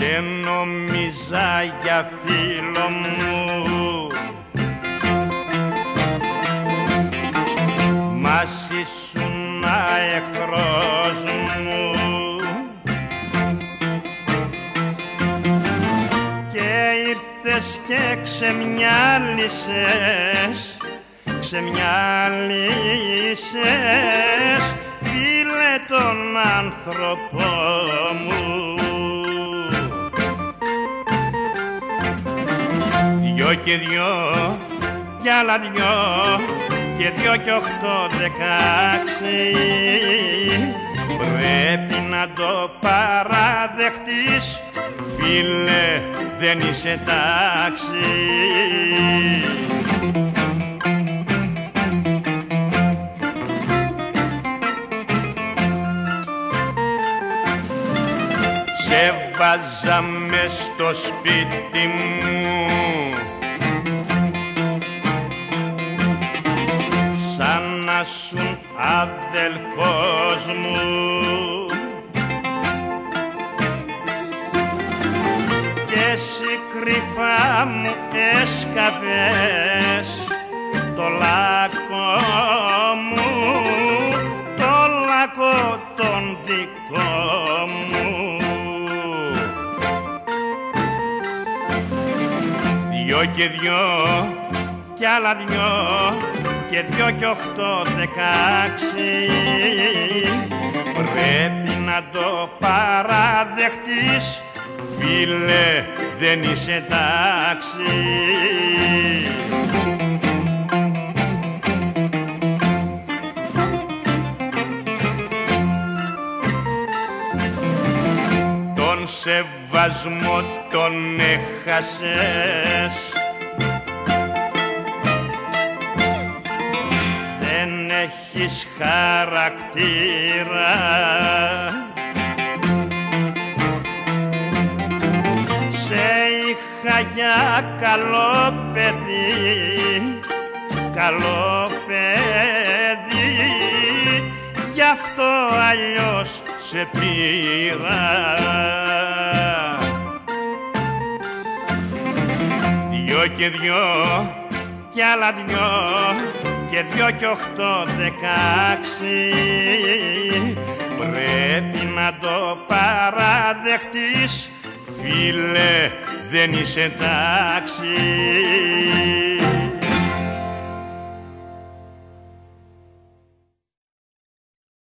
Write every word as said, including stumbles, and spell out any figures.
Σε νόμιζα για φίλο μου, μας ήσουν εχθρός μου, και ήρθες και ξεμιάλισες, ξεμιάλισες, φίλε, τον άνθρωπο μου. Δυο και δυο κι άλλα δυο και δυο κι οχτώ δεκάξι, πρέπει να το παραδεχτείς, φίλε, δεν είσαι τάξη. Σε βάζα μες στο σπίτι μου, σαν να σουν αδελφός μου, και εσύ κρυφά μου έσκαβες το λάκκο μου, το λάκκο τον δικό μου. Δυο και δυο κι άλλα δυο και δυο κι οχτώ δεκάξι, πρέπει να το παραδεχτείς, φίλε, δεν είσαι τάξη. Τον σεβασμό τον έχασες, δεν έχεις χαρακτήρα, σε είχα για καλό παιδί, καλό παιδί, γι' αυτό αλλιώς σε πήρα. Δυο και δυο κι άλλα δυο και δυο κι οχτώ δεκάξι, πρέπει να το παραδεχτείς, φίλε, δεν είσαι τάξη.